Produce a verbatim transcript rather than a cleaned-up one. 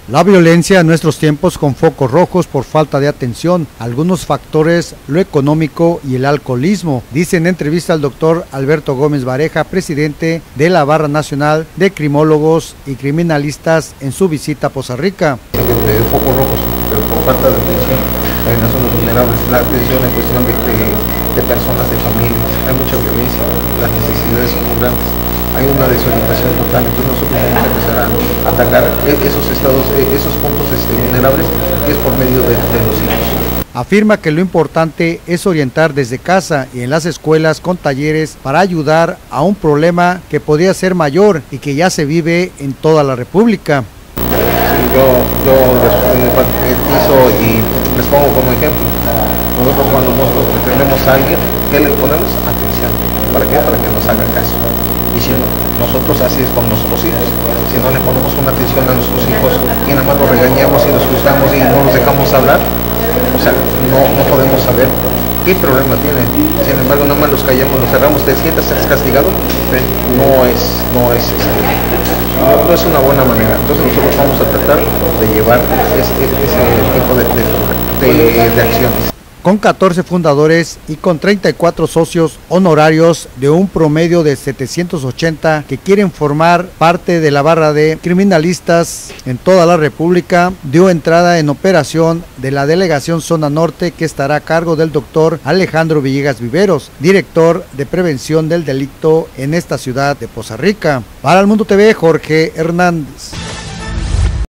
La violencia en nuestros tiempos con focos rojos por falta de atención, algunos factores, lo económico y el alcoholismo, dice en entrevista al doctor Alberto Gómez Bareja, presidente de la Barra Nacional de Crimólogos y Criminalistas en su visita a Poza Rica. De focos rojos, pero por falta de atención, hay unas zonas vulnerables, la atención en cuestión de, de, de personas, de familias, hay mucha violencia, las necesidades son muy grandes. Hay una desorientación total, entonces nosotros vamos a empezar a atacar esos estados, esos puntos este, vulnerables, que es por medio de, de los hijos. Afirma que lo importante es orientar desde casa y en las escuelas con talleres para ayudar a un problema que podría ser mayor y que ya se vive en toda la República. Sí, yo, yo empatizo y les pongo como ejemplo. Nosotros cuando nosotros entendemos a alguien, ¿qué le ponemos? Atención. ¿Para qué? Para que nos haga caso. Y si no, nosotros así es con nuestros hijos. Si no le ponemos una atención a nuestros hijos y nada más los regañamos y los juzgamos y no los dejamos hablar, o sea, no, no podemos saber qué problema tiene. Sin embargo, nada más los callamos, los cerramos, te sientas castigado, no es, no es, no, no es una buena manera. Entonces nosotros vamos a tratar de llevar ese, ese tipo de, de, de, de acciones. Con catorce fundadores y con treinta y cuatro socios honorarios de un promedio de setecientos ochenta que quieren formar parte de la barra de criminalistas en toda la República, dio entrada en operación de la Delegación Zona Norte, que estará a cargo del doctor Alejandro Villegas Viveros, director de prevención del delito en esta ciudad de Poza Rica. Para El Mundo T V, Jorge Hernández.